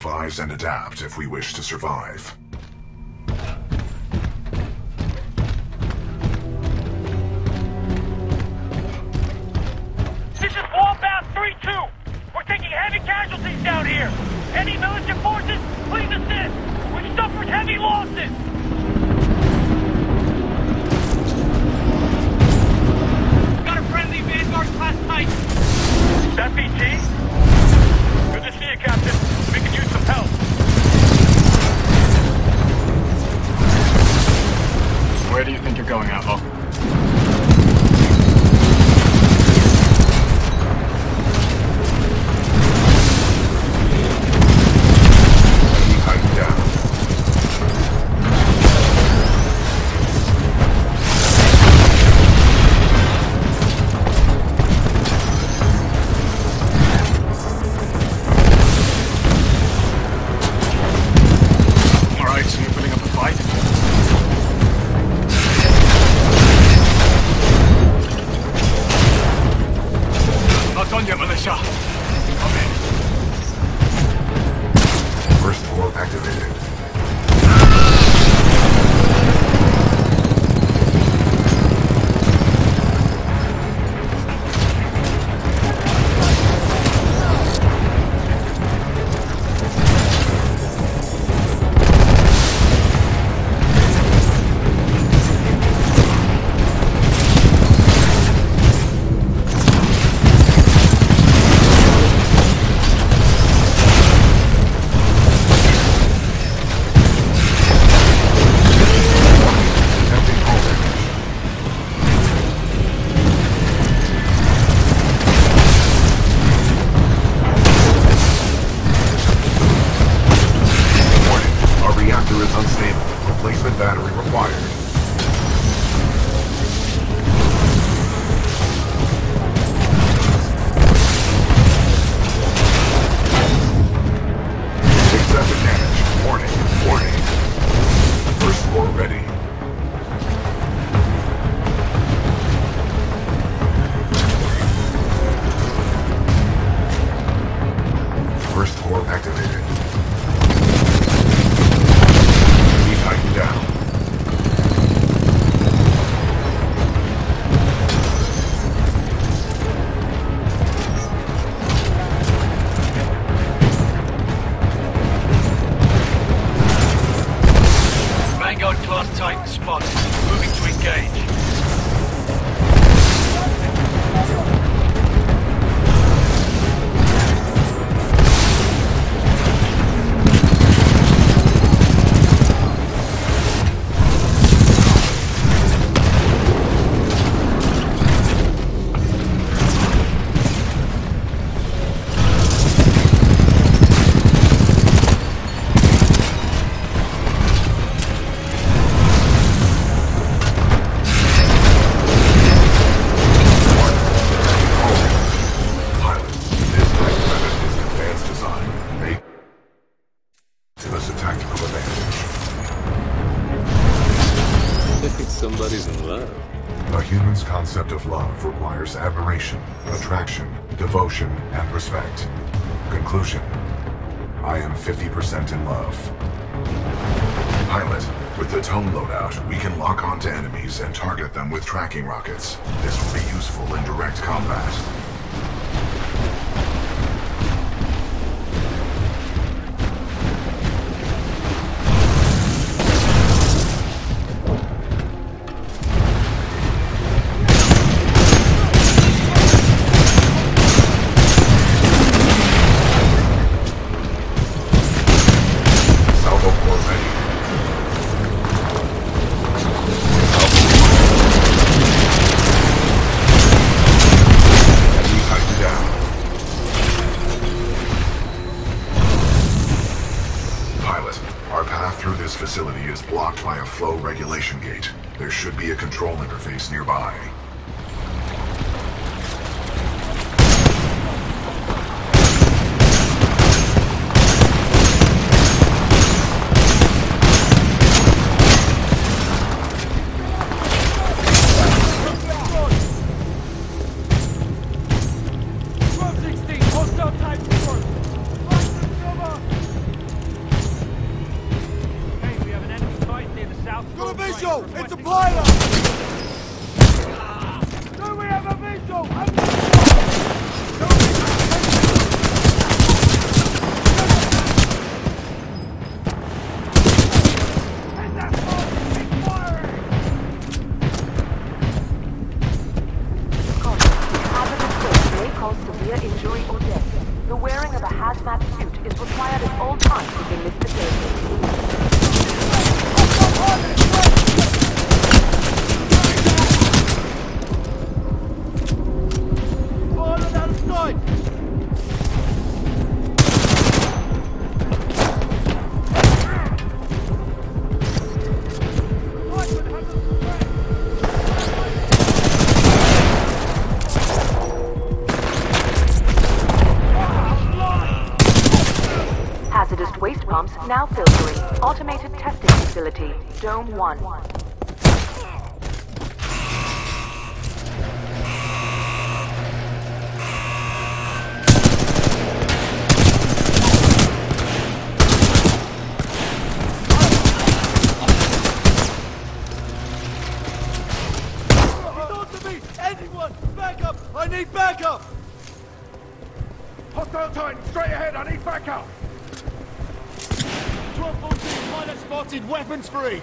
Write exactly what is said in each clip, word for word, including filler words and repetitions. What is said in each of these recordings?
Improvise and adapt if we wish to survive. This is Wallbound three two. We're taking heavy casualties down here. Any militant forces, please assist. We've suffered heavy losses. Got a friendly Vanguard class type. That B T? Good to see you, Captain. We could use some help. Where do you think you're going, Outlaw? First floor activated. Battery required. Excessive damage. Warning. Warning. First floor ready. First floor activated. Be tightened down. Vanguard class Titan spotted. Moving to engage. Somebody's in love. A human's concept of love requires admiration, attraction, devotion, and respect. Conclusion. I am fifty percent in love. Pilot, with the tone loadout, we can lock onto enemies and target them with tracking rockets. This will be useful in direct combat. Through this facility is blocked by a flow regulation gate. There should be a control interface nearby. twelve sixteen, hostile type four. visual! It's a pilot! Do we have a visual? Severe injury or death. The wearing of a hazmat suit is required at all times within this facility. Fallen outside! Hazardous waste pumps now filtering. Automated testing facility, Dome one. He's on to me! Anyone! Backup! I need backup! Hostile Titan, straight ahead! I need backup! twelve fourteen, pilot spotted, weapons free!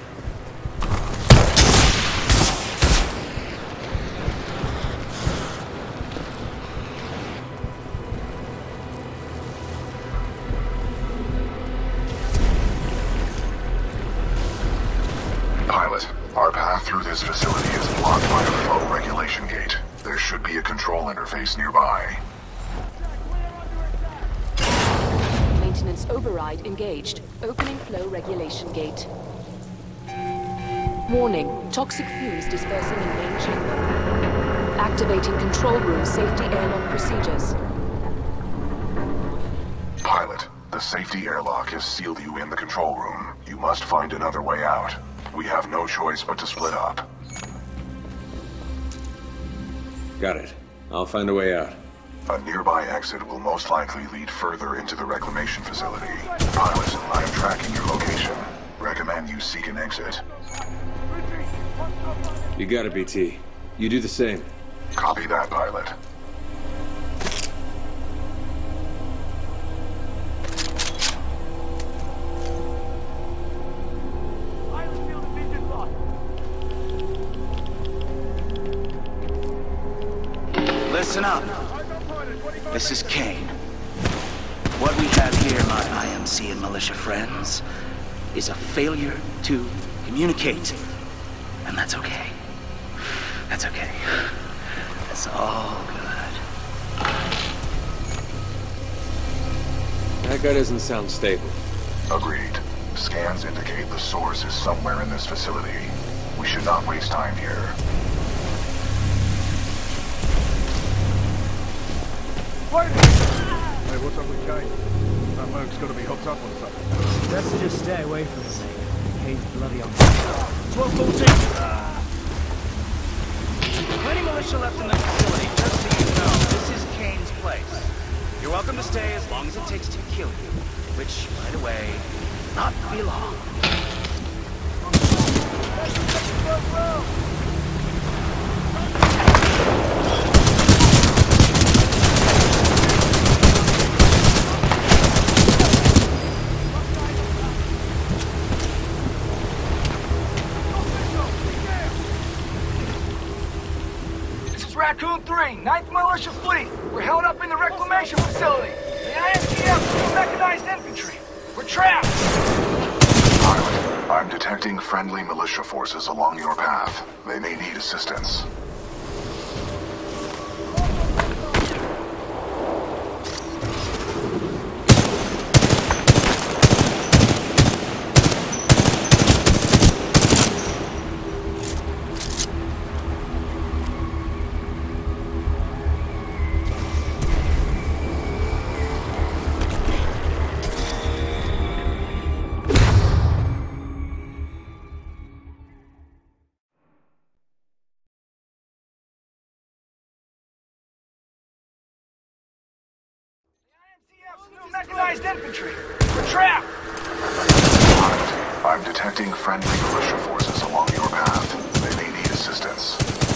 Pilot, our path through this facility is blocked by a flow regulation gate. There should be a control interface nearby. Maintenance override engaged. Opening flow regulation gate. Warning. Toxic fumes dispersing in main chamber. Activating control room safety airlock procedures. Pilot, the safety airlock has sealed you in the control room. You must find another way out. We have no choice but to split up. Got it. I'll find a way out. A nearby exit will most likely lead further into the reclamation facility. Pilot, I am tracking your location. Recommend you seek an exit. You got it, B T. You do the same. Copy that, pilot. Listen up. This is Kane. What we have here, my I M C and militia friends, is a failure to communicate. And that's okay. That's okay. It's all good. That guy doesn't sound stable. Agreed. Scans indicate the source is somewhere in this facility. We should not waste time here. Wait! Hey, what's up with Kane? That bloke's gotta be hooked up on something. Best to just stay away from him. Kane's bloody on twelve fourteen! Plenty militia left in the facility, just so you know. This is Kane's place. You're welcome to stay as long as it takes to kill you. Which, by the way, not be long. Raccoon three, ninth Militia Fleet. We're held up in the reclamation facility. The I M C F, mechanized infantry. We're trapped. Pilot, I'm detecting friendly militia forces along your path. They may need assistance. Mechanized infantry. We're trapped. I'm detecting friendly militia forces along your path. assistance.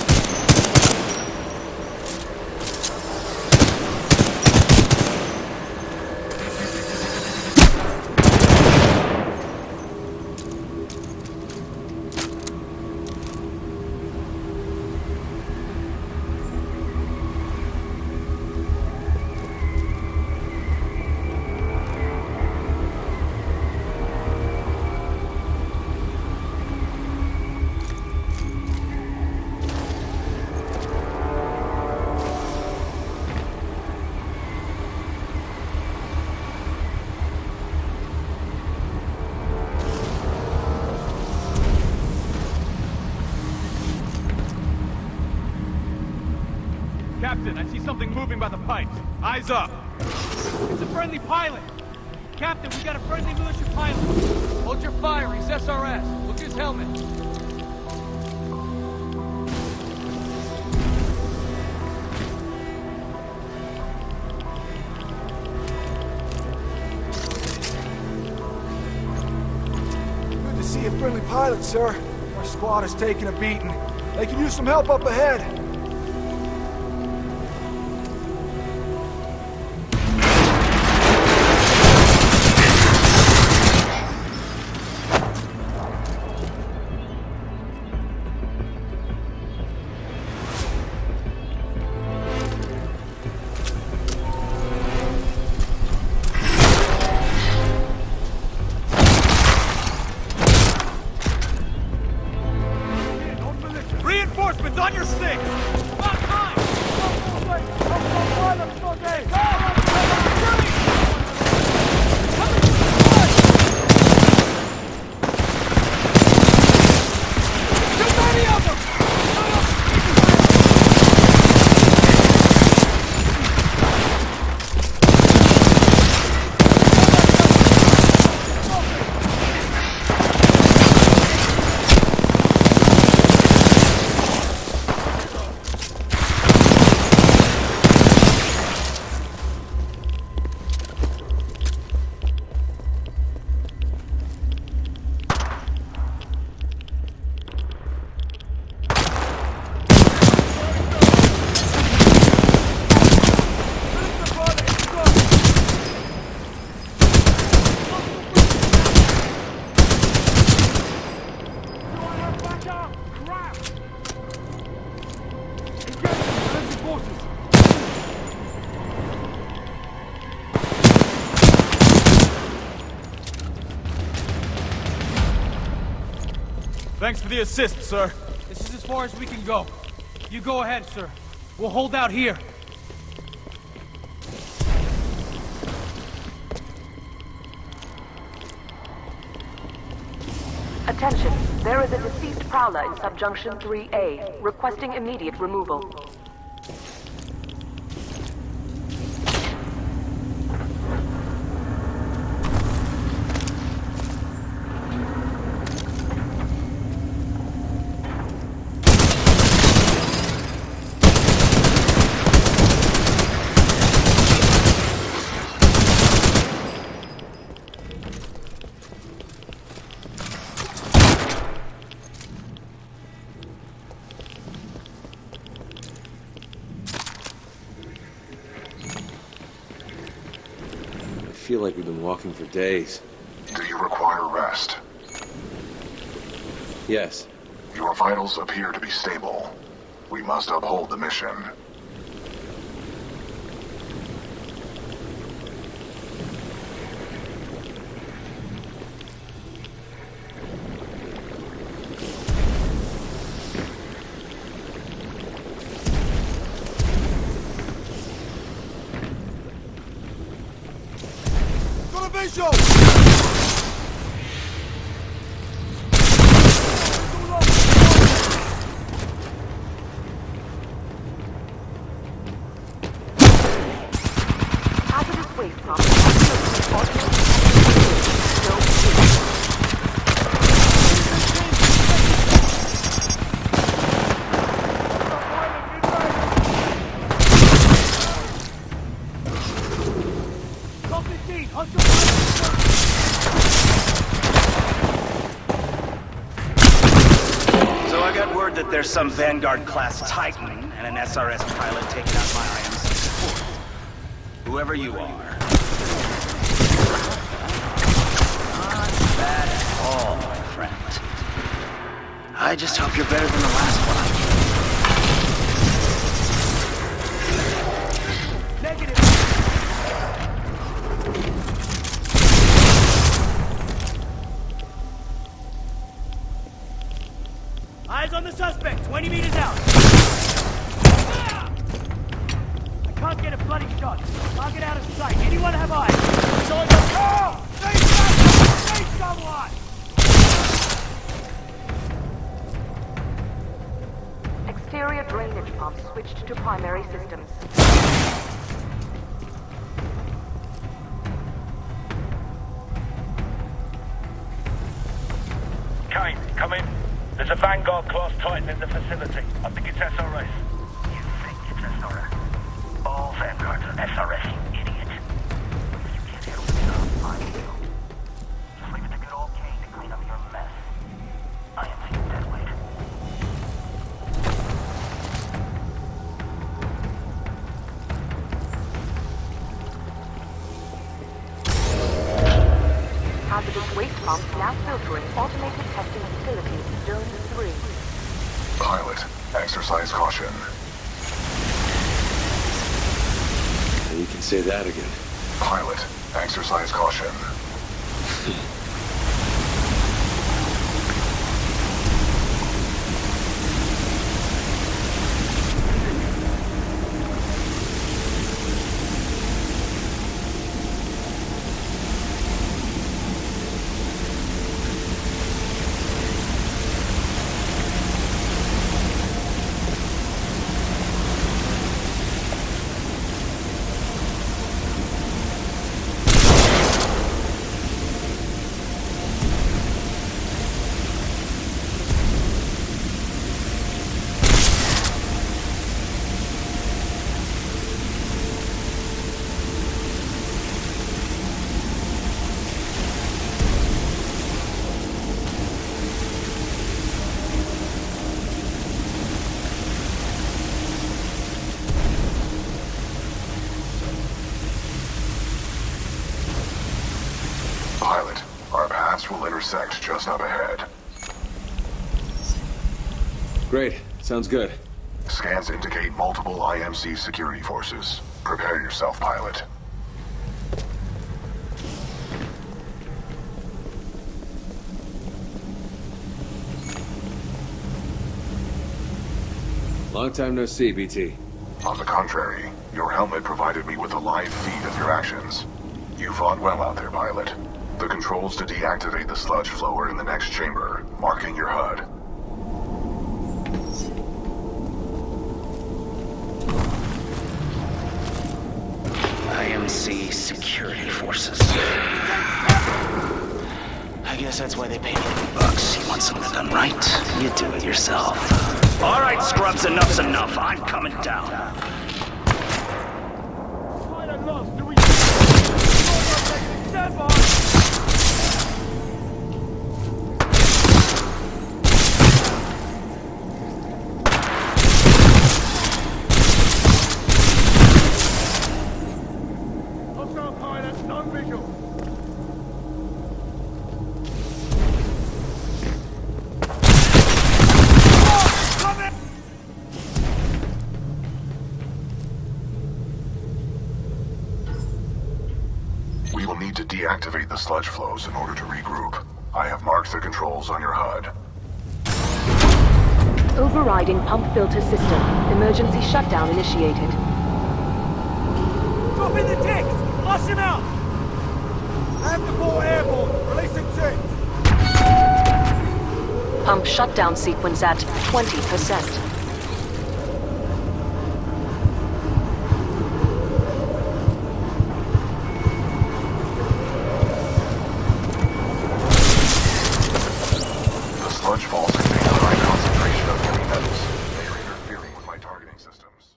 Captain, I see something moving by the pipes. Eyes up. It's a friendly pilot. Captain, we got a friendly militia pilot. Hold your fire, he's S R S. Look at his helmet. Good to see a friendly pilot, sir. Our squad is taking a beating. They can use some help up ahead. Reinforcements on your six! About time! Too many of them! Thanks for the assist, sir. This is as far as we can go. You go ahead, sir. We'll hold out here. Attention, there is a deceased prowler in Subjunction three A, requesting immediate removal. I feel like we've been walking for days. Do you require rest? Yes. Your vitals appear to be stable. We must uphold the mission. Visual! Hazardous waste pump. Hunt word that there's some Vanguard-class Titan and an S R S pilot taking out my I M C support. Whoever you are. Not bad at all, my friend. I just hope you're better than the last one I killed. Negative. Eyes on the suspect, twenty meters out. I can't get a bloody shot. Target out of sight. Anyone have eyes? It's on the car! See someone! See someone! Exterior drainage pumps switched to primary systems. Kane, come in. There's a Vanguard-class Titan in the facility. I think it's S R S. You think it's S R S? All Vanguards are S R S, you idiot. If you can't handle the job, I will. Just leave it to good old Kane to clean up your mess. I am seeing dead weight. Hazardous waste pumps now filtering automated testing facilities, Zone three. Pilot, exercise caution. You can say that again. Pilot, exercise caution. Pilot, our paths will intersect just up ahead. Great. Sounds good. Scans indicate multiple I M C security forces. Prepare yourself, pilot. Long time no see, B T. On the contrary, your helmet provided me with a live feed of your actions. You fought well out there, pilot. The controls to deactivate the sludge flow are in the next chamber, marking your H U D. I M C security forces. I guess that's why they pay me the bucks. You want something done right? You do it yourself. All right, scrubs, enough's enough. I'm coming down. Pilot lost. Do we... Stand by! Hostile pilot, non-visual. We will need to deactivate the sludge flows in order to regroup. I have marked the controls on your H U D. Overriding pump filter system. Emergency shutdown initiated. Drop in the ticks! Flush him out! Have the ball airborne. Releasing T. Pump shutdown sequence at twenty percent. The sludge falls contain a high concentration of heavy metals. They are interfering with my targeting systems.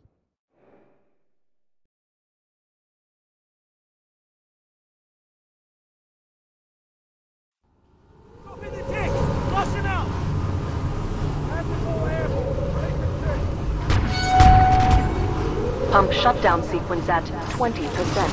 Drop in the ticks! Flush him out! Have the ball airborne! Pump shutdown sequence at twenty percent.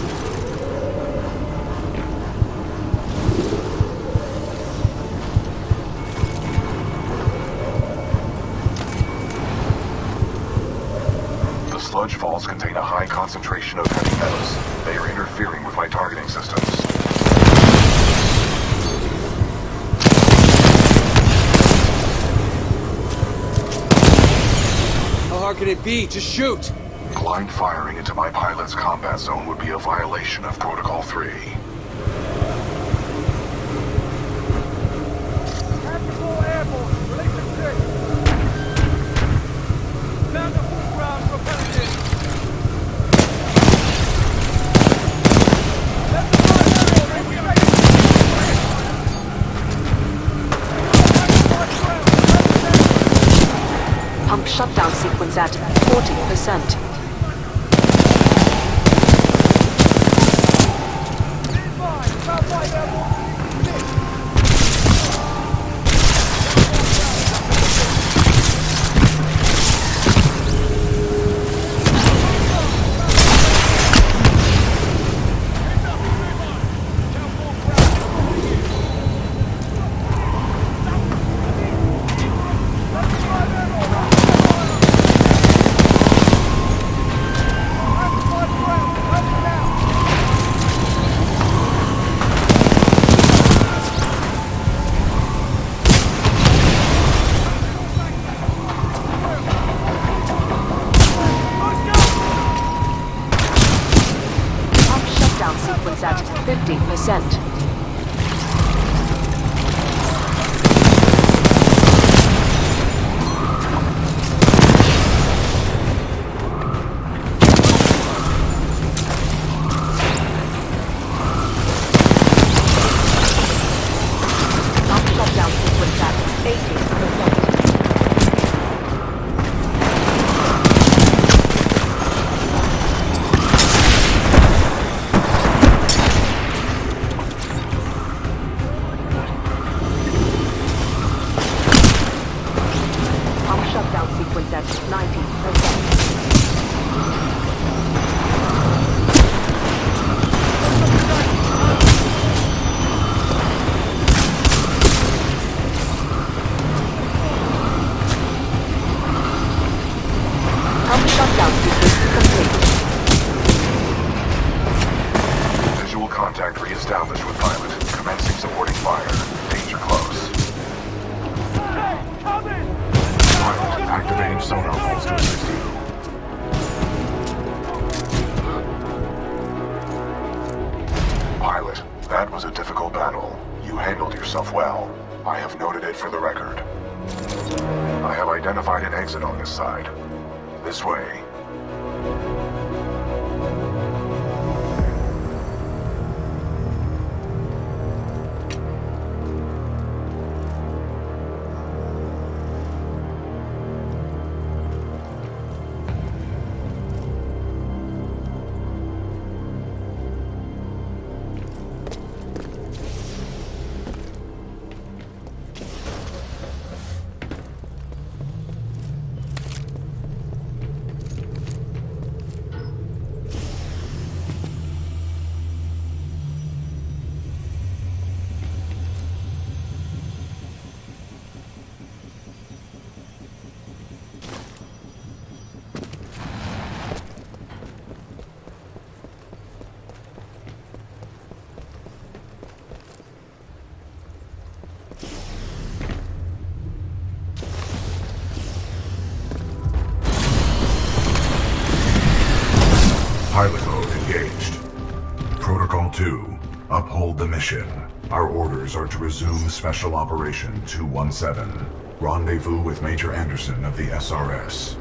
The sludge falls contain a high concentration of heavy metals. They are interfering with my targeting systems. How hard can it be? Just shoot! Blind firing into my pilot's combat zone would be a violation of Protocol three. Tactical airborne. Release the six. Found the full ground propellant. That's the Pump shutdown sequence at forty percent. Sequence at fifty percent. Pump shutdown sequence at eighty percent. Shutdown sequence at ninety percent. Pump shutdown sequence complete. Visual contact re-established with pilot. Commencing supporting fire. Danger close. Hey, come in! Pilot, activating sonar pulse to assist you. Pilot, that was a difficult battle. You handled yourself well. I have noted it for the record. I have identified an exit on this side. This way. Pilot mode engaged. Protocol two, uphold the mission. Our orders are to resume Special Operation two one seven. Rendezvous with Major Anderson of the S R S.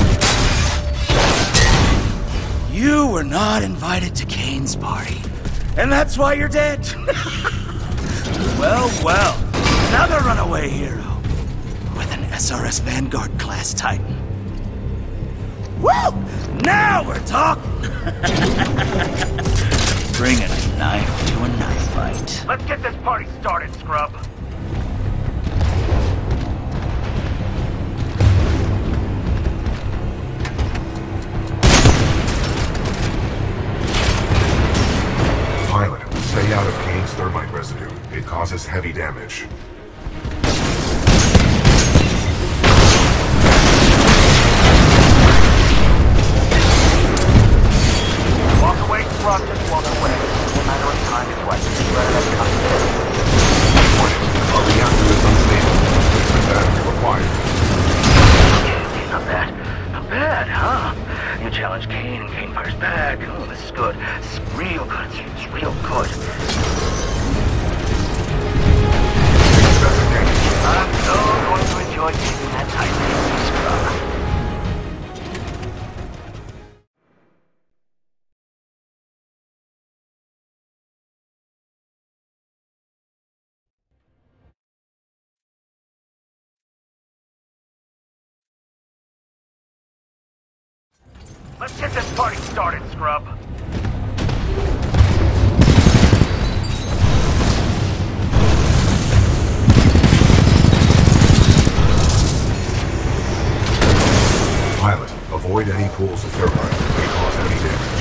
You were not invited to Kane's party. And that's why you're dead? Well, well. Another runaway hero. With an S R S Vanguard class Titan. Woo! Now we're talking! Bringing a knife to a knife fight. Let's get this party started, scrub. Pilot, stay out of Kane's thermite residue. It causes heavy damage. Walk away, Rock, just walk away. No matter of time is what. Rather than come to this. Warning, our reactor is unstable. Replacement battery required. Okay, not bad. Not bad, huh? You challenge Kane and Kane fires back. Oh, this is good. This is real good. It's real good. I'm so going to enjoy taking that Titan scrub. Let's get this party started, scrub. Pilot, avoid any pools of thermite that may cause any damage.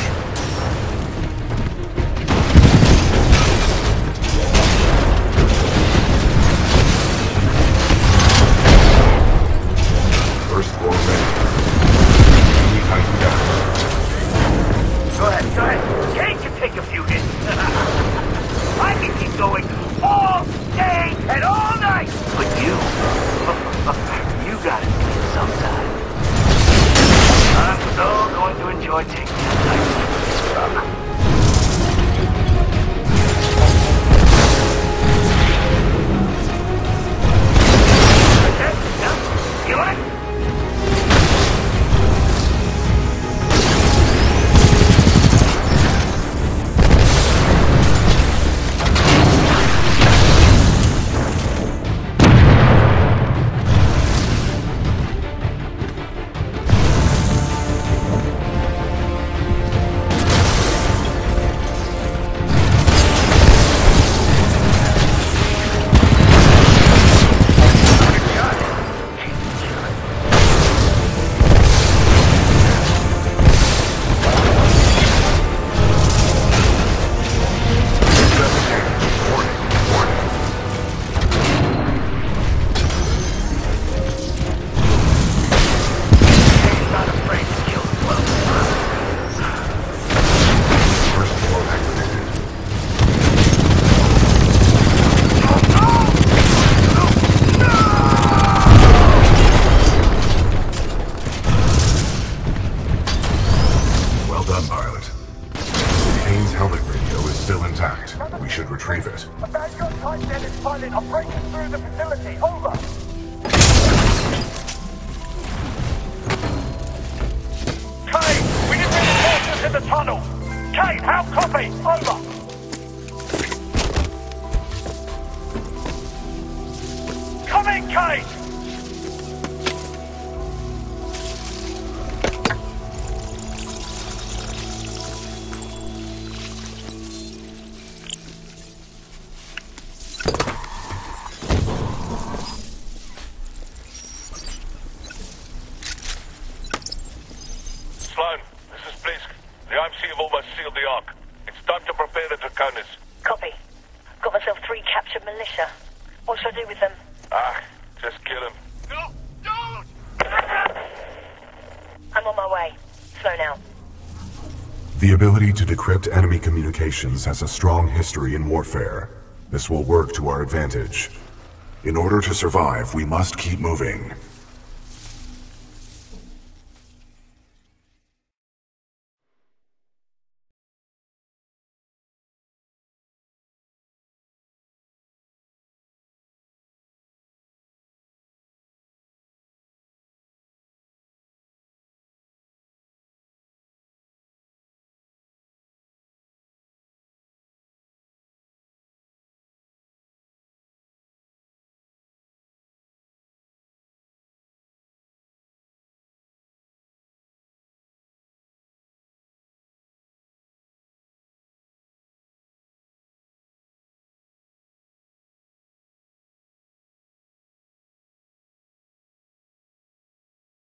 First floor ready. Enemy Titan down. Go ahead, go ahead. Kane can take a few hits. I can keep going all day and all night. But you, you gotta sleep sometime. I'm so going to enjoy taking that Titan scrub. Retrieve it. A Vanguard Titan and its pilot are breaking through the facility. Over. Kane, we need reinforcements in the tunnel. Kane, how copy? Over. Come in, Kane. Sloan, this is Blisk. The I M C have almost sealed the Ark. It's time to prepare the Draconis. Copy. Got myself three captured militia. What should I do with them? Ah, just kill him. No! Don't! I'm on my way. Slow now. The ability to decrypt enemy communications has a strong history in warfare. This will work to our advantage. In order to survive, we must keep moving.